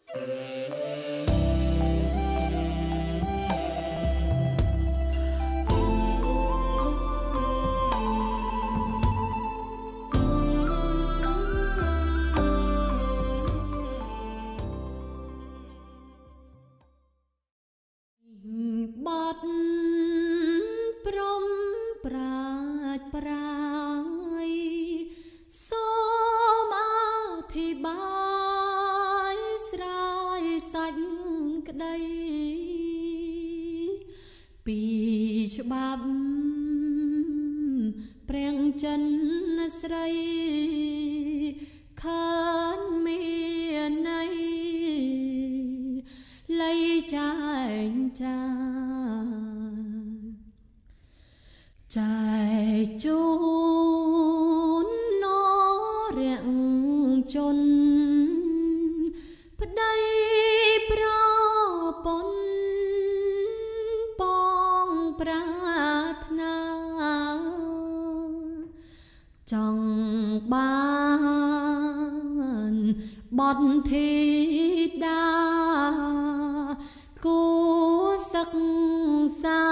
ច្បាប់ប្រាំងចិនស្រីខានមានណៃលៃចែងចាចែកជូននរាំងជន់ប្តីប្រពន្ធប្រាថ្នាចង់បានបនធីតាគូសឹកសា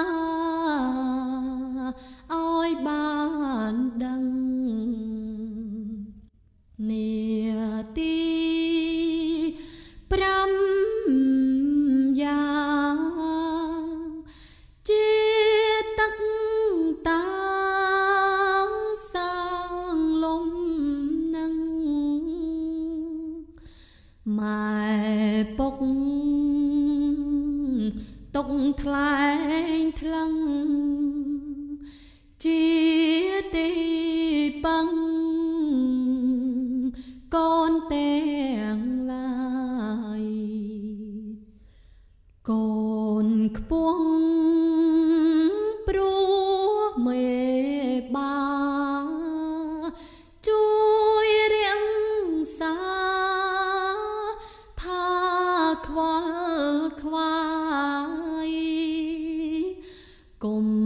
ឲ្យបានដឹងនាទី5យ៉ាងជាទឹកតាងសាងលំនឹងម៉ែពុកទុកថ្លែងថ្លឹងជាទីពឹងកូនទាំងឡាយកូនខ្ពស់ព្រោះមេបាជួយរៀងសាថាខ្វល់ខ្វាយកុំ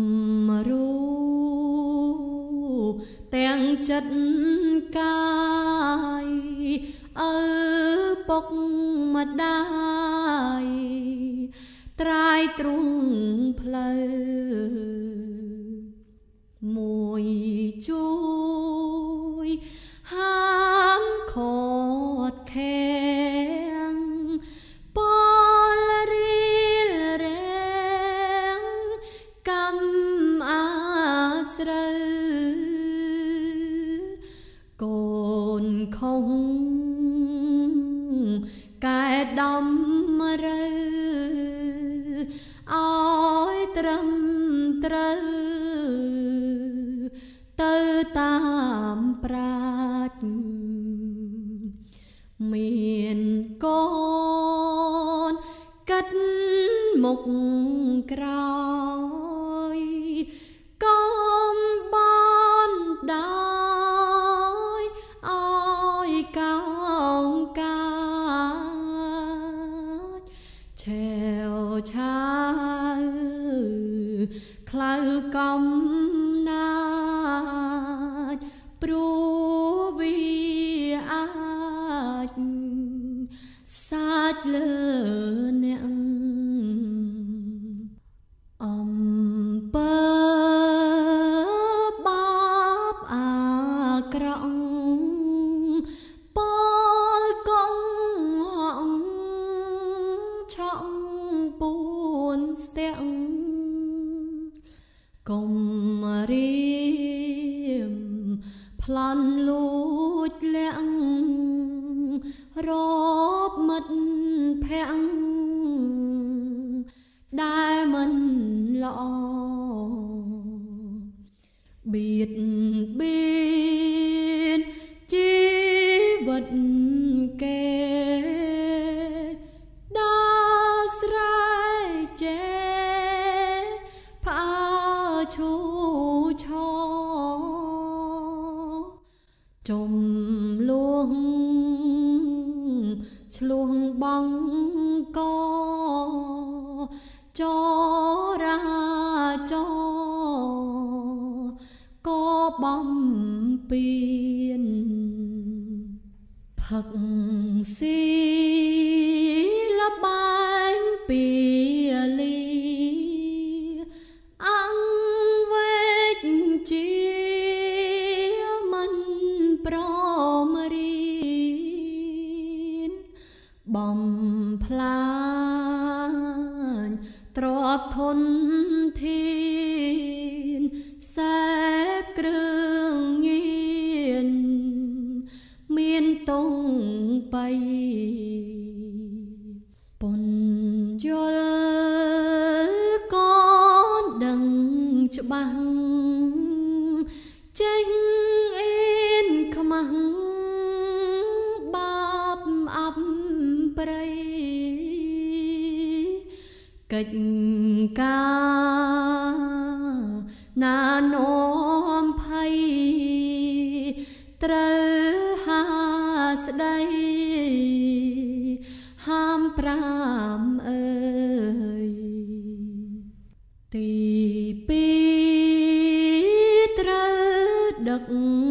รู้ទាំងចិត្តកាយពុកម្ដាយត្រាយទ្រង់ផ្លូវមួយជួយហាមខត់ខាំងពលរៀលរាំងកម្មអាស្រូវកូនខុសកែដំរើឲ្យត្រឹមត្រូវទៅតាមប្រាជ្ញមានកូនកាត់មុខក្រោយកុំបនដោយឲ្យកោងកាចឆែវឆាវខ្លៅកំណាចព្រោះវាអាចសាចលើអ្នកអំពើបាបអាក្រក់ពលកងហងឆក់ពួនស្ទាំងកុំរៀមប្លន់លួចលាក់រកមិត្តភក្តិដែលមិនល្អបៀតបៀនជីវិតគេដល់ស្រែចេផើឈូឆជុំលួងឆ្លួងបងកចរាចរក៏បំពេញផឹកស៊ី bánh bìa ăn vết chia mình promarin bom plan trọp thôn thiên xếp krương nhiên miên tung bay bồn yol con đằng cho bằng tranh in khmăng bắp ấp prey cách ca na nom phay trời hà đây ham pram ơi tì pi trời đực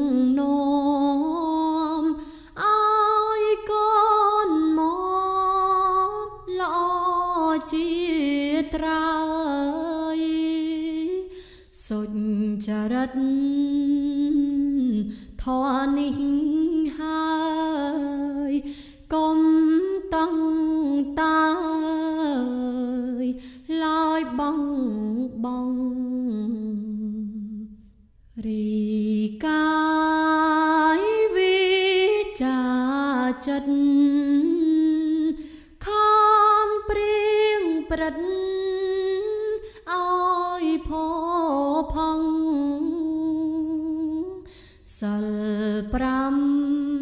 nom ai con mò lo chia trai sốt chả đất thọ ninh hai công tăng tai loi bong bong rì cái vi trà chân kham prieng prat ai phò phăng sal pram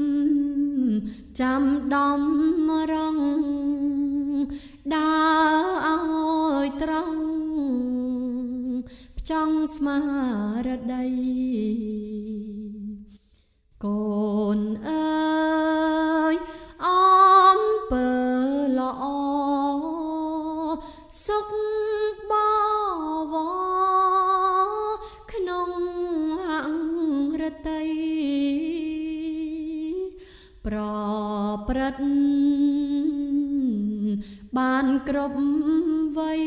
chăm đom răng đã ai trăng trong smart đây con ơi ôm bờ lọ sốc bao vó khung hạng ra tây pro prat ban krop vây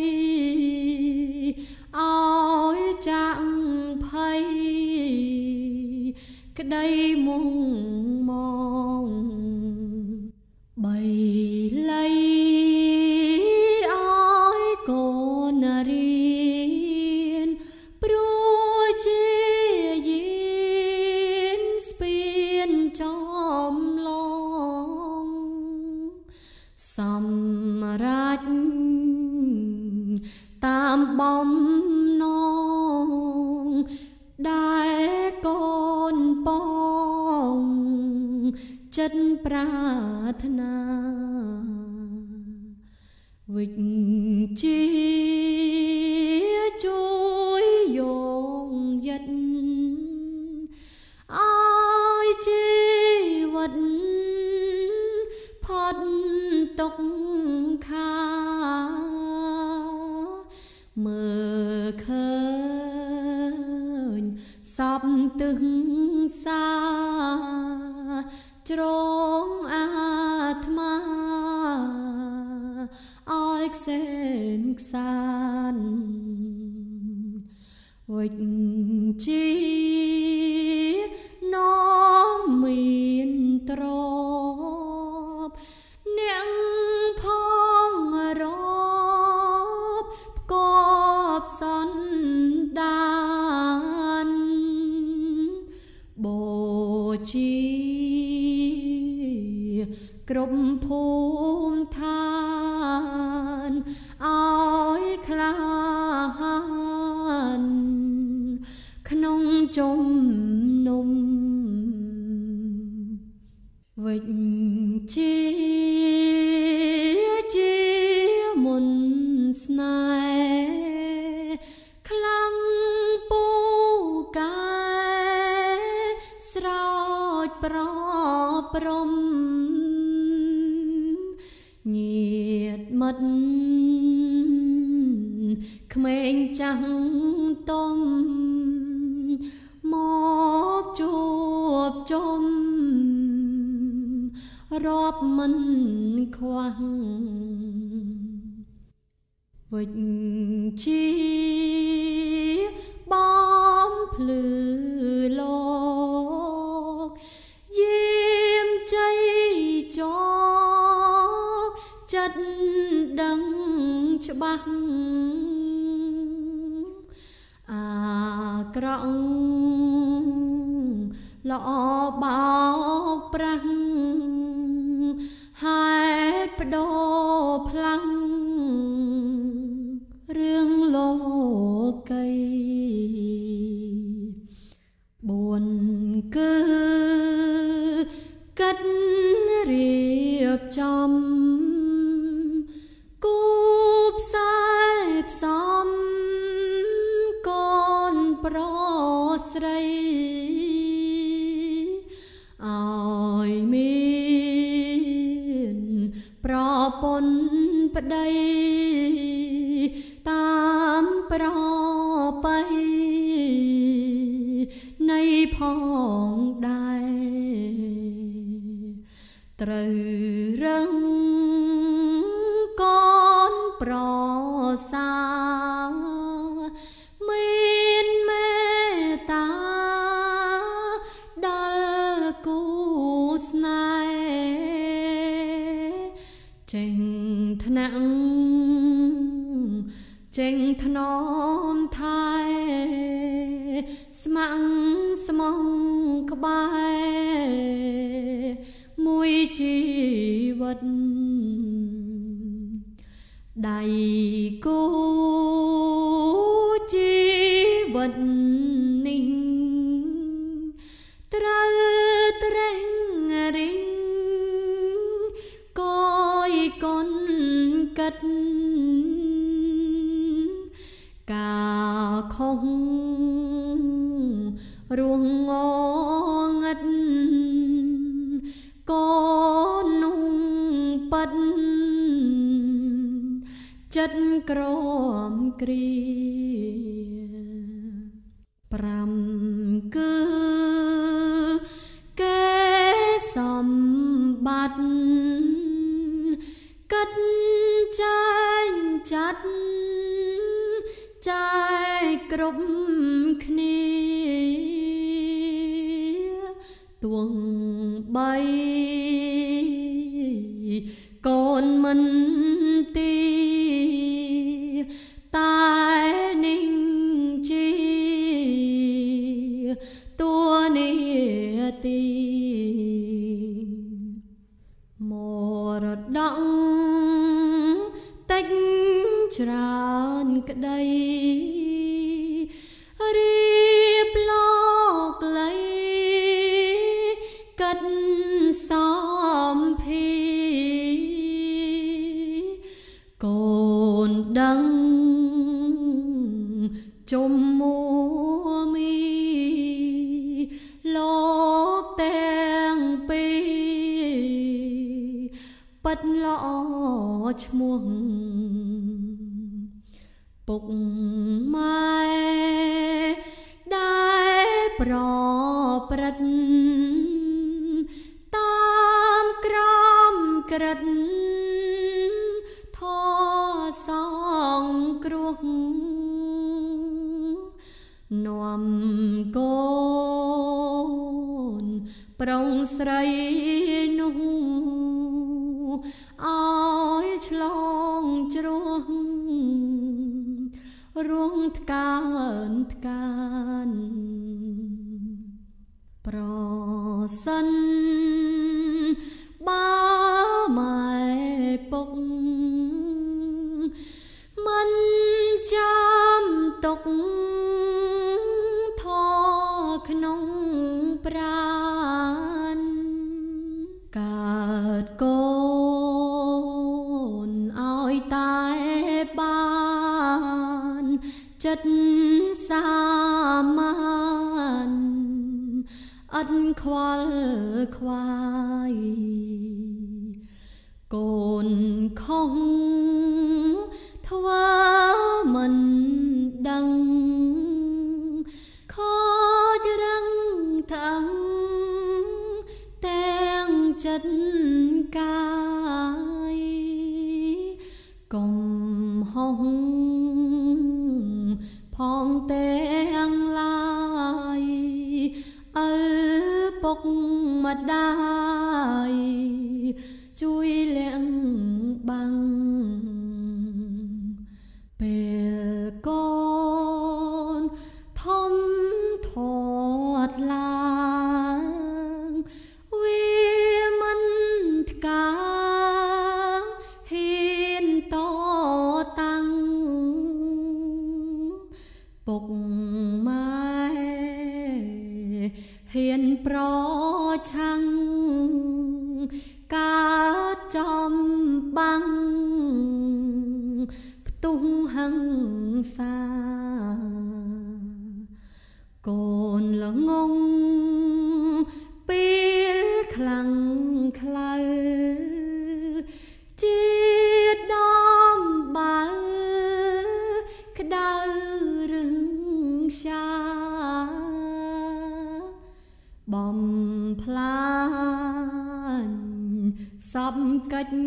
áo chẳng phay cái đây mong mong bày lấy áo con riêng pro chia yin spin chom long sam rách tam bom non đại con bong chân prarthana vịnh chia chuối dồn dật ai chi vật phật tục kha mơ khơi sắp từng xa trong atma ai sen san vịnh chi nó miền trop nẹng phong rộp cọp son đàn bồ chi cụp phum than áo khla han khung chôm nôm vịnh chi muôn snai khlang pu cái sroi pro prom nhiệt mất khmeng trắng tôm móc chuột chôm rộp mình khoang វិជ្ជាបំភ្លឺលោកយាមជ័យចោចិត្តដឹងច្បាស់អាក្រក់ល្អបោកប្រាស់ហេតុបដូរផ្លាំងរឿងលោកី4គឺកិត្តរៀបចំគូផ្សាយផ្សំកូនប្រុសស្រីឲ្យមានប្រពន្ធប្តីតាមប្រពៃនៃផងដែរត្រូវរឹងកូនប្រសាមានមេត្តាដល់គូស្នេហ៍ចេញថ្នាក់ចេញថ្នមថែស្ម័គ្រស្មងក្បែរមួយជីវិតដៃគូជីវិតនេះត្រូវត្រេះរិញកយកូនកិត្តកាខុសរួងងងឹតកូនนุ่งប៉ិតចិត្តក្រមគ្រា5គឺកេសម្បត្តិកិត្តចែងចាត់ចែកគ្រប់គ្នាទួងបីកូនមិនទីតែនឹងជាតួនាទីមរតកតិចច្រើនក្តីរៀបលោកលីកិត្តសំភាកូនដឹងជុំមួមីលោកទាំងពីរប៉ិតល្អឈ្មោះពុកម៉ែដែលប្រព្រឹត្តតាមក្រមក្រឹតធសងគ្រោះនាំកូនប្រុងស្រីនោះឲ្យឆ្លងជ្រោះរួងថ្កើនថ្កានប្រសិនបើម៉ែពុកមិនចាំទុកធក្នុងប្រាណកើតកូនឲ្យតែបានចិត្តសាមានអត់ខ្វល់ខ្វាយកូនខុសធ្វើមិនដឹងខូចរឹងថាំងទាំងចិត្តកាយកុំហហោះផងទាំងឡាយឪពុកម្ដាយជួយលាងបាំងពេលកូនធំធាត់ឡើងវាមិនថ្កាហ៊ានតតាំងពុកម៉ែហ៊ានប្រឆាំងការចំបាំងផ្ទុះហិង្សាកូនល្ងងពេលខ្លាំងខ្លៅជាតិដំបើក្តៅរឹងសាបំផ្លាញសពកិច្ច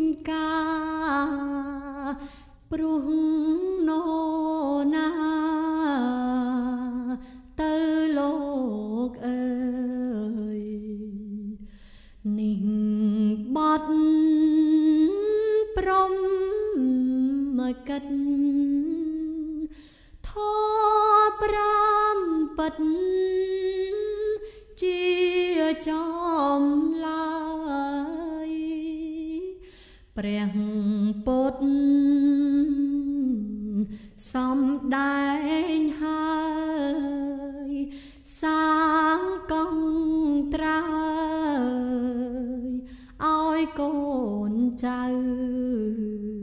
ការព្រោះណូណាទៅលោកអើយនេះបត់ព្រមមកកិតធប្រាំពិតជាចំឡើយព្រះពុទ្ធសំដែងហើយសាងកងត្រើយឲ្យកូនចៅ